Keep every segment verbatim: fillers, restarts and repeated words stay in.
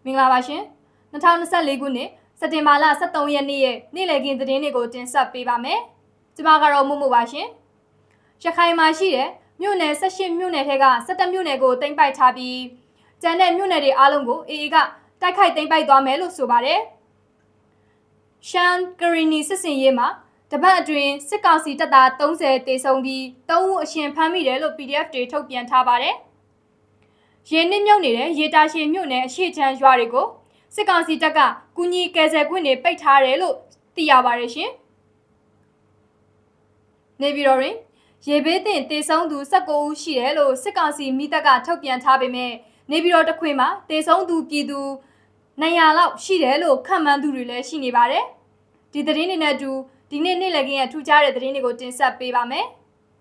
မင်္ဂလာပါရှင်၂၀၂၄ခုနှစ်စက်တင်ဘာလ၁၃ရက်နေ့ရဲ့နေ့လည်ခင်းသတင်းတွေကိုတင်ဆက်ပေးပါမယ်။ကျွန်မကတော့မို့မို့ပါရှင်။ရခိုင်မှာရှိတဲ့မြို့နယ်၁၈မြို့နယ်ထဲက၁၁မြို့နယ်ကိုသိမ်းပိုက်ထားပြီးကျန်တဲ့မြို့နယ်တွေအားလုံးကိုအေအေကတိုက်ခိုက်သိမ်းပိုက်သွားမယ်လို့ဆိုပါတယ်။ရှမ်းကရီနီစစ်စင်ရေးမှာတပတ်အတွင်းစစ်ကောင်စီတပ်သား၃၀တေဆုံးပြီး၃ဦးအရှင်ဖမ်းမိတယ်လို့ ပီဒီအက်ဖ် တွေထုတ်ပြန်ထားပါတယ်။ရင်းနှီးမြုပ်နေတဲ့ရေတာရှည်မြို့နယ်အရှိချမ်းရွာတွေကိုစစ်ကောင်စီတပ်ကကူညီကယ်ဆယ်ခွင့်တွေပိတ်ထားတယ်လို့သိရပါတယ်ရှင်။နေပြည်တော်တွင်ရေဘေးသင့်တေဆုံးသူ၁၉ဦးရှိတယ်လို့စစ်ကောင်စီမိတပ်ကထုတ်ပြန်ထားပေမဲ့နေပြည်တော်တစ်ခွင်မှာတေဆုံးသူပြည်သူနှစ်ရာလောက်ရှိတယ်လို့ခန့်မှန်းသူတွေလည်းရှိနေပါတယ်။ဒီသတင်းတွေနဲ့အတူဒီနေ့နေ့လည်ခင်းရဲ့ထူးခြားတဲ့သတင်းတွေကိုတင်ဆက်ပေးပါမယ်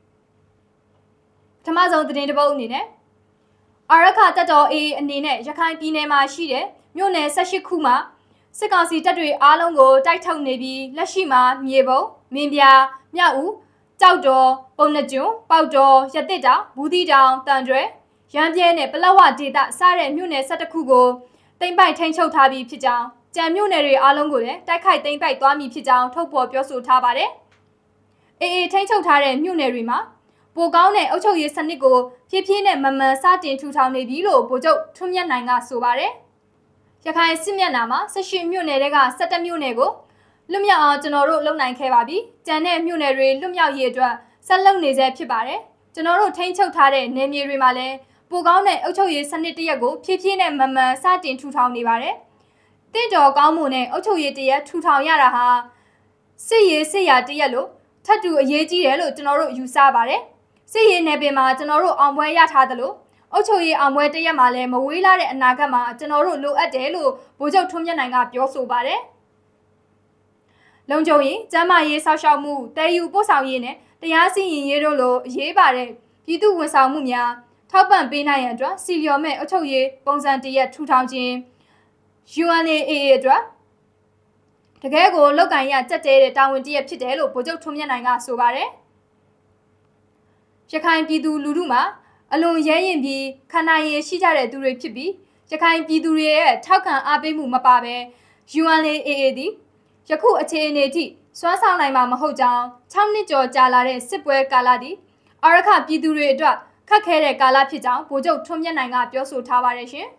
။ပထမဆုံးသတင်းတစ်ပုဒ်အနေနဲ့အာရခတပ်တော် အေအေ အနေနဲ့ရခိုင်ပြည်နယ်မှာရှိတဲ့မြို့နယ်၁၈ခုမှာစစ်ကောင်စီတပ်တွေအားလုံးကိုတိုက်ထုတ်နေပြီးလက်ရှိမှာမြေပုံမင်းပြားမြောက်ဦးကြောက်တော်ပုံနှကျွန်းပေါက်တော်ရတစ်တောင်ဘူးတီတောင်တန်ကျွဲရမ်းပြဲနဲ့ပလက်ဝဒေသစတဲ့မြို့နယ်၁၁ခုကိုတိမ့်ပိုက်ထိန်းချုပ်ထားပြီးဖြစ်ကြောင်းကြံမြို့နယ်တွေအားလုံးကိုလည်းတိုက်ခိုက်သိမ်းပိုက်သွားမည်ဖြစ်ကြောင်းထုတ်ဖော်ပြောဆိုထားပါတယ်။အေအေထိန်းချုပ်ထားတဲ့မြို့နယ်တွေမှာပိုကောင်းတဲ့အုပ်ချုပ်ရေးစနစ်ကိုဖြည်းဖြည်းနဲ့မမှန်စတင်ထူထောင်နေပြီလို့ဗိုလ်ချုပ်ထွန်းမြတ်နိုင်ကဆိုပါတယ်။ရခိုင်စစ်မျက်နှာမှာ၁၈မြို့နယ်တွေက၁၁မြို့နယ်ကိုလွတ်မြောက်အောင်ကျွန်တော်တို့လုပ်နိုင်ခဲ့ပါပြီ။ကျန်တဲ့မြို့နယ်တွေလွတ်မြောက်ရေးအတွက်ဆက်လုပ်နေဆဲဖြစ်ပါတယ်။ကျွန်တော်တို့ထိန်းချုပ်ထားတဲ့နယ်မြေတွေမှာလည်းပိုကောင်းတဲ့အုပ်ချုပ်ရေးစနစ်တရက်ကိုဖြည်းဖြည်းနဲ့မမှန်စတင်ထူထောင်နေပါတယ်။တင့်တော်ကောင်းမှုနဲ့အုပ်ချုပ်ရေးတရက်ထူထောင်ရတာဟာစစ်ရေးစစ်ရာတရက်လို့ထပ်တူအရေးကြီးတယ်လို့ကျွန်တော်တို့ယူဆပါတယ်။စစ်ရေးနယ်ပင်မှာကျွန်တော်တို့အောင်ပွဲရထားသလိုအုပ်ချုပ်ရေးအောင်ပွဲတရက်မှာလည်းမဝေးလာတဲ့အနာဂတ်မှာကျွန်တော်တို့လိုအပ်တယ်လို့ဗိုလ်ချုပ်ထွန်းမြတ်နိုင်ကပြောဆိုပါတယ်။လုံခြုံရေး၊ကျန်းမာရေးဆောက်ရှောက်မှု၊တည်ယူပို့ဆောင်ရေးနဲ့တရားစီရင်ရေးတို့လိုအရေးပါတဲ့ပြည်သူဝန်ဆောင်မှုများထောက်ပံ့ပေးနိုင်ရန်အတွက်စီလျော်မဲ့အုပ်ချုပ်ရေးပုံစံတရက်ထူထောင်ခြင်း ယူအန်အေအေ အတွက်တကယ်ကိုလောက်ကင်ရကြက်တဲတဲ့တာဝန်တရက်ဖြစ်တယ်လို့ဗိုလ်ချုပ်ထွန်းမြတ်နိုင်ကဆိုပါတယ်။ရခိုင်ပြည်သူလူထုမှာအလွန်ရဲရင်ပြီးခန္ဓာရည်ရှိကြတဲ့သူတွေဖြစ်ပြီးရခိုင်ပြည်သူတွေရဲ့ထောက်ခံအားပေးမှုမပါဘဲ ယူအန်အေအေ သည်ယခုအခြေအနေထိစွမ်းဆောင်နိုင်မှာမဟုတ်ကြောင်း၆နှစ်ကျော်ကြာလာတဲ့စစ်ပွဲကာလသည်အာရခပြည်သူတွေအတွက်ခက်ခဲတဲ့ကာလဖြစ်ကြောင်းဗိုလ်ချုပ်ထွန်းမြတ်နိုင်ကပြောဆိုထားပါတယ်ရှင်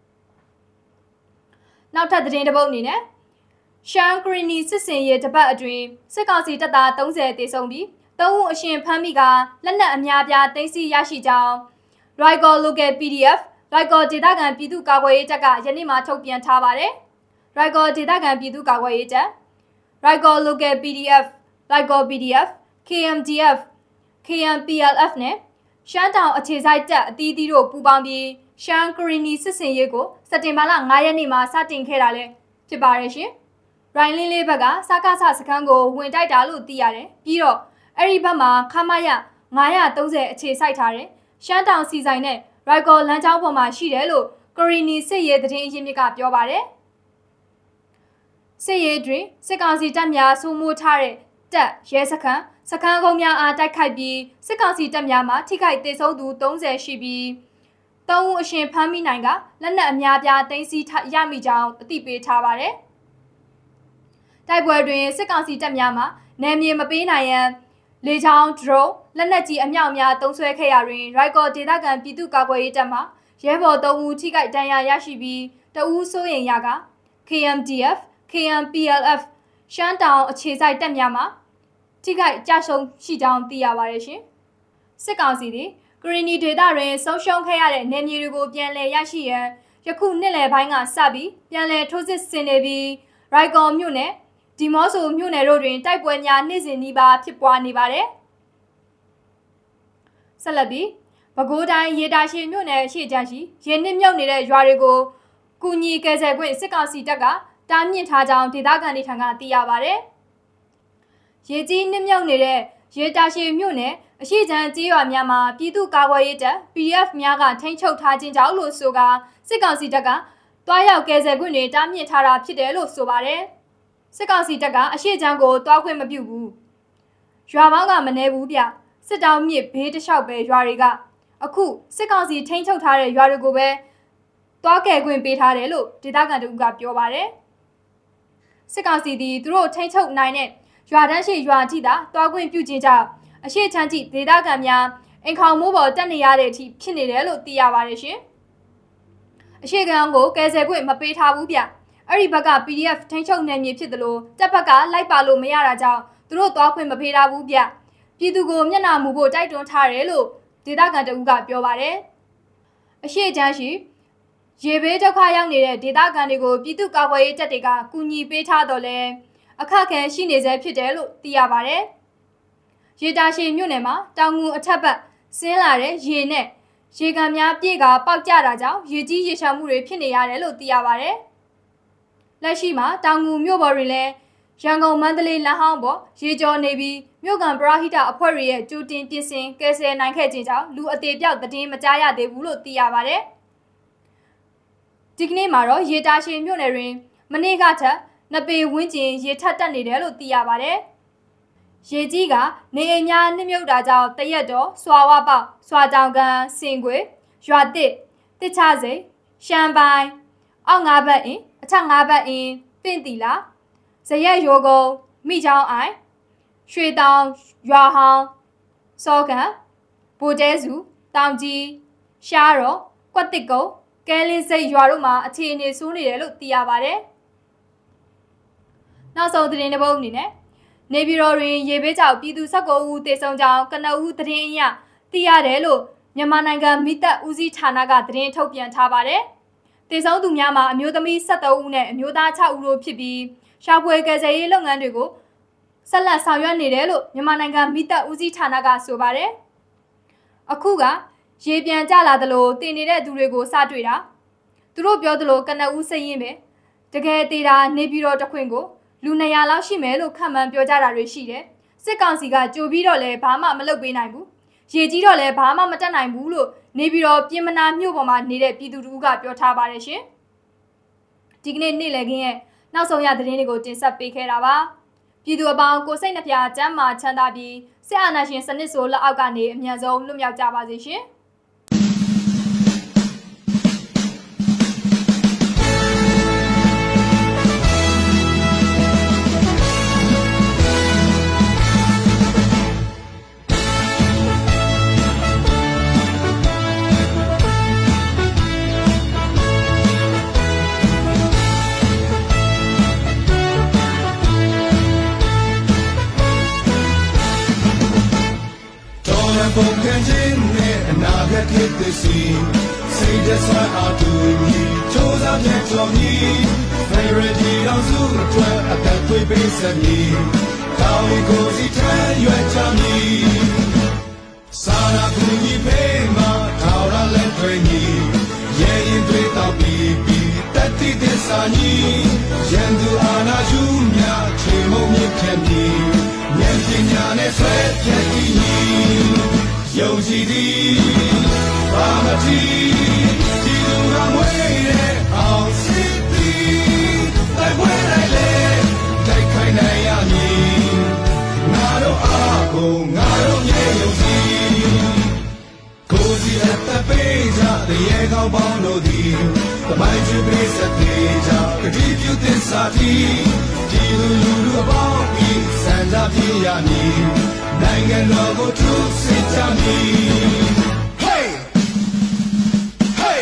။နောက်ထပ်သတင်းတစ်ပုဒ်အနေနဲ့ရှမ်းကရီနီစစ်စင်ရေးတပတ်အတွင်းစစ်ကောင်စီတပ်သား၃၀တေဆုံးပြီး၃ဦးအရှင်ဖမ်းမိကလက်နက်အများပြားသိမ်းဆည်းရရှိကြောင်း Rico Local ပီ ဒီ အက်ဖ် Rico ဒေသခံပြည်သူ့ကာကွယ်ရေးတပ်ကယနေ့မှထုတ်ပြန်ထားပါတယ်။ Rico ဒေသခံပြည်သူ့ကာကွယ်ရေးတပ် Rico Local ပီ ဒီ အက်ဖ် Rico ပီ ဒီ အက်ဖ် ကေ အမ် ဒီ အက်ဖ် ကေ အမ် ပီ အယ် အက်ဖ် နဲ့ရှမ်းတောင်အခြေစိုက်တပ်အသီးသီးတို့ပူးပေါင်းပြီးရှမ်းကရီနီစစ်စင်ရေးကိုစက်တင်ဘာလ၅ရက်နေ့မှာစတင်ခဲ့တာလည်းဖြစ်ပါတယ်ရှင်။ရိုင်းလင်းလေးဘက်ကစကားဆစခန်းကိုဝင်တိုက်တာလို့သိရတယ်။ပြီးတော့အဲ့ဒီဘက်မှာခမရ၅၃၀အခြေစိုက်ထားတဲ့ရှမ်းတောင်စီဆိုင်နဲ့ရိုက်ကော်လမ်းကြောင်းပေါ်မှာရှိတယ်လို့ကရီနီစစ်ရေးသတင်းအရင်းမြစ်ကပြောပါတယ်။စစ်ရေးတွင်စစ်ကောင်စီတပ်များစိုးမိုးထားတဲ့တပ်ရဲစခန်းစခန်းကုန်းများအားတိုက်ခိုက်ပြီးစစ်ကောင်စီတပ်များမှထိခိုက်ဒေဆုံးသူ၃၀ရှိပြီး၃ဦးအရှင်ဖမ်းမိနိုင်ကလက်နက်အများပြားသိမ်းဆည်းရမိကြောင်းအသိပေးထားပါတယ်။တိုက်ပွဲတွင်စစ်ကောင်စီတပ်များမှနယ်မြေမပေးနိုင်ရန်လေကြောင်းဒရုန်းလက်နက်ကြီးအမြောက်များသုံးစွဲခဲ့ရာတွင်ရိုက်ကော်ဒေသခံပြည်သူ့ကာကွယ်ရေးတပ်မှရဲဘော်၃ဦးထိခိုက်ဒဏ်ရာရရှိပြီးတဦးစိုးရိမ်ရက ကေ အမ် ဒီ အက်ဖ် ကေ အမ် ပီ အယ် အက်ဖ် ရှမ်းတောင်အခြေစိုက်တပ်များမှထိခိုက်ကြဆုံးရှိကြောင်းသိရပါတယ်ရှင်။စစ်ကောင်စီသည်ကရီနီဒေသတွင်ဆုံးရှုံးခဲ့ရတဲ့နယ်မြေတွေကိုပြန်လည်ရရှိရန်ယခုနှစ်လယ်ပိုင်းကစပြီးပြန်လည်ထိုးစစ်ဆင်နေပြီးရိုက်ကော်မြို့နယ်ဒီမော့ဆိုမြို့နယ်တို့တွင်တိုက်ပွဲများနေ့စဉ်နီးပါးဖြစ်ပွားနေပါတယ်။ဆက်လက်ပြီးပဲခူးတိုင်းရေတာရှည်မြို့နယ်ရှေ့ချမ်းရှိရင်းနှီးမြုပ်နေတဲ့ရွာတွေကိုကူညီကယ်ဆယ်ခွင့်စစ်ကောင်စီတပ်ကတားမြစ်ထားကြောင်းဒေသခံတွေထံကသိရပါတယ်။ရေကြီးနှိမ့်မြုပ်နေတဲ့ရေတာရှည်မြို့နယ်အရှိချမ်းကျေးရွာများမှာပြည်သူ့ကာကွယ်ရေးတပ် ပီ ဒီ အက်ဖ် များကထိန်းချုပ်ထားခြင်းကြောင့်လို့ဆိုကစစ်ကောင်စီတပ်ကတွားရောက်ကယ်ဆယ်ခွင့်တွေတားမြစ်ထားတာဖြစ်တယ်လို့ဆိုပါတယ်။စစ်ကောင်စီတပ်ကအရှိချမ်းကိုတွားခွင့်မပြုဘူး။ရွာပေါင်းကမနေဘူးဗျ။စစ်တောင်းမြစ်ဘေးတလျှောက်ပဲရွာတွေကအခုစစ်ကောင်စီထိန်းချုပ်ထားတဲ့ရွာတွေကိုပဲသွားကဲခွင့်ပေးထားတယ်လို့ဒေသခံတို့ကပြောပါတယ်စစ်ကောင်စီသည်သူတို့ထိန်းချုပ်နိုင်တဲ့ရွာတန်းရှိရွာထိသာသွားခွင့်ပြုခြင်းကြောင့်အရှိချမ်းကြီးဒေသခံများအိမ်ခေါင်မိုးပေါ်တက်နေရတဲ့အထိဖြစ်နေတယ်လို့သိရပါတယ်ရှင်အရှိကံကိုကယ်ဆယ်ခွင့်မပေးထားဘူးဗျအဲ့ဒီဘက်က P D F ထိန်းချုပ်နယ်မြေဖြစ်တယ်လို့တပ်ဘက်ကလိုက်ပါလို့မရတာကြောင့်သူတို့သွားခွင့်မပေးထားဘူးဗျပြည်သူကိုမျက်နှာမူဖို့တိုက်တွန်းထားတယ်လို့ဒေသခံတဦးကပြောပါတယ်အရှိချမ်းရှိရေဘေးဒုက္ခရောက်နေတဲ့ဒေသခံတွေကိုပြည်သူ့ကာကွယ်ရေးတပ်တွေကကူညီပေးထားတော့လဲအခက်အခဲရှိနေစေဖြစ်တယ်လို့သိရပါတယ်။ရေတာရှည်မြို့နယ်မှာတောင်ငူအထက်ဘက်ဆင်းလာတဲ့ရေနဲ့ရေကန်များပြည့်ကပေါက်ကျတာကြောင့်ရေကြီးရေရှမ်းမှုတွေဖြစ်နေရတယ်လို့သိရပါတယ်။လက်ရှိမှာတောင်ငူမြို့ပေါ်တွင်လည်းရန်ကုန်မန္တလေးလမ်းဟောင်းပေါ်ရေကျော်နေပြီးမြို့ကန်ပရာဟိတအဖွဲ့တွေရဲ့ကြိုတင်ပြင်ဆင်ကယ်ဆယ်နိုင်ခဲ့ခြင်းကြောင့်လူအသေးပြောက်သတင်းမကြားရသေးဘူးလို့သိရပါတယ်။ဒီကနေ့မှာတော့ရေတာရှည်မြို့နယ်တွင်မနေ့ကထက်နှစ်ပေဝန်းကျင်ရေထက်တက်နေတယ်လို့သိရပါတယ်။ရေကြီးကနေအိမ်များနှိမ့်မြုပ်တာကြောင့်တရက်တော်စွာဝပေါက်စွာတောင်ကန်စင်ခွေရွာတစ်တစ်ချစိန်ရှမ်းပိုင်းအောက်ငါးဘတ်အင်းအထက်ငါးဘတ်အင်းပင့်တီလာဇရက်ရိုကုံမိချောင်းအိုင်ရွှေတောင်ရွာဟောင်းစောကန်ဗိုလ်တဲစုတောင်ကြီးရှားတော်ကွက်တစ်ကုန်းကဲလင်းစိတ်ရွာတို့မှာအခြေအနေဆိုးနေတယ်လို့သိရပါတယ်။နောက်ဆုံးသတင်းတစ်ပုဒ်အနေနဲ့နေပြည်တော်တွင်ရေဘေးကြောင့်ပြည်သူ၁၉ဦးသေဆုံးကြောင်းကနဦးသတင်းအရသိရတယ်လို့မြန်မာနိုင်ငံမိသက်ဦးစီးဌာနကသတင်းထုတ်ပြန်ထားပါတယ်။သေဆုံးသူများမှာအမျိုးသမီး၁၃ဦးနဲ့အမျိုးသား၆ဦးတို့ဖြစ်ပြီးရှာဖွေကယ်ဆယ်ရေးလုပ်ငန်းတွေကိုဆက်လက်ဆောင်ရွက်နေတယ်လို့မြန်မာနိုင်ငံမိသက်ဦးစီးဌာနကဆိုပါတယ်။အခုကရေပြန်ကျလာသလိုတင်နေတဲ့သူတွေကိုစတွေ့တာသူတို့ပြောသလိုကနဦးစိတ်ရင်းပဲတကယ်သေးတာနေပြီးတော့တခွင်ကိုလူ၂ရာလောက်ရှိမယ်လို့ခန့်မှန်းပြောကြတာတွေရှိတယ်စစ်ကောင်စီကကြိုပြီးတော့လည်းဘာမှမလုပ်ပေးနိုင်ဘူးရေကြီးတော့လည်းဘာမှမတက်နိုင်ဘူးလို့နေပြီးတော့ပြင်မနာမြို့ပေါ်မှာနေတဲ့ပြည်သူတို့ကပြောထားပါတယ်ရှင်ဒီကနေ့နေ့လည်ခင်းရဲ့နောက်ဆုံးရသတင်းတွေကိုတင်ဆက်ပေးခဲ့တာပါပြည်သူအပေါင်းကိုစိတ်နှပြကျန်းမာချမ်းသာပြီးစစ်အာဏာရှင်စနစ်ဆိုးလက်အောက်ကနေအမြန်ဆုံးလွတ်မြောက်ကြပါစေရှင်ပုံခံခြင်းနဲ့အနာဂတ်ဖြစ်သည်စီစိတ်သက်သာအတူညီချိုးစားပြတ်တော်မီ Favorite တော်စုအတွက်အသက်သွေးပေးစမည်ကောင်းကိုစီထမ်းရွက်ချမည်စာနာကူညီပေးမှာထောက်ရလက်တွေညီရဲ့ရင်တွေတော့ပြီးပြီးတတိသစ္စာညီရန်သူအာနာယူမြချေမုံမြင့်ခဲ့မည်ဉာဏ်ပညာနဲ့ဆွဲပြည့်ညီယုံကြည်သည်ဘာမတိဒီလူကမွေးတဲ့အောင်စစ်သည်တိုက်ပွဲလိုက်လေတိုက်ခိုင်းနိုင်ရမည်ငါတို့အားကိုငါတို့မြေယုံကြည်ကိုစီအပ်တဲ့ပေးကြတဲ့ရေကောင်းပေါင်းတို့သည်တမိုင်းချစ်ပေးစတဲ့ကြကတိပြုသစ္စာတီဒီလူလူတို့ပေါင်းပြီးစံကြပြရမည်နိုင်ငံတော်ကိုထူးဆစ်ကြမည် Hey Hey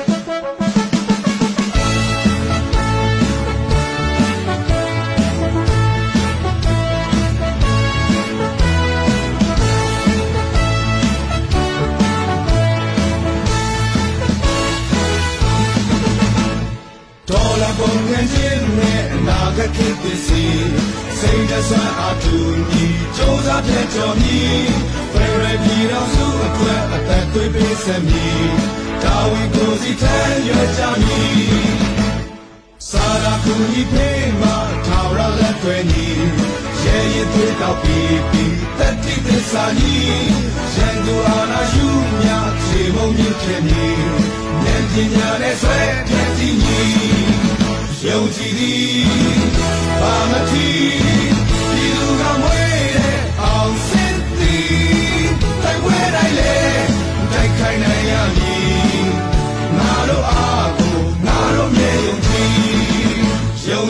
ဒေါ်လာပုံငန်းခြင်းနဲ့အနာဂတ်ဖြစ်သည်စီစိတ်သက်သာအတူညီချိုးစားပြတ်တော်မီ Favorite ပြည်တော်စုအတွက်အသက်သွေးပေးစမည်တာဝန်ကိုစီထမ်းရွက်ကြမည်စာနာကူညီပေးမှာထောက်ရလက်တွေညီရဲ့ရင်သွေးတော့ပြီးပြီးတတိသစ္စာညီရန်သူအာနာယူမြချေမုံမြင့်ခဲ့မည်ဉာဏ်ပညာနဲ့ဆွဲပြည့်စည်ညီယုံကြည်သည်ဘာမတိဒီလူကမွေးတဲ့အောင်စစ်သည်တိုက်ပွဲတိုင်းလေတိုက်ခိုင်းနိုင်ရမည်ငါတို့အား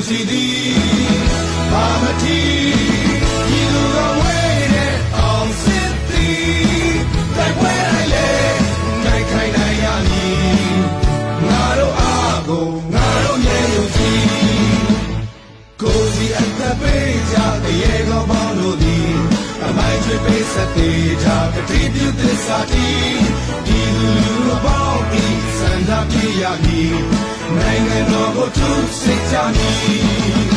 စီသည်ဘာမတီဒီလူကဝဲတဲ့အောင်စစ်သည်တိုက်ပွဲတိုင်းလေနိုင်ခိုင်နိုင်ရမည်ငါတို့အားကိုငါတို့ရဲ့ယုံကြည်ကိုစီအသက်ပေးကြတဲ့ရေကောင်းပေါင်းတို့သည်အမိုင်းချွေပေးစတဲ့ကြကတိပြုသစ္စာတီဒီလူလူပေါင်းပြီးစံသာပြရမည်နိုင်ငံတော်ကိုသူစိတ်ကြမည်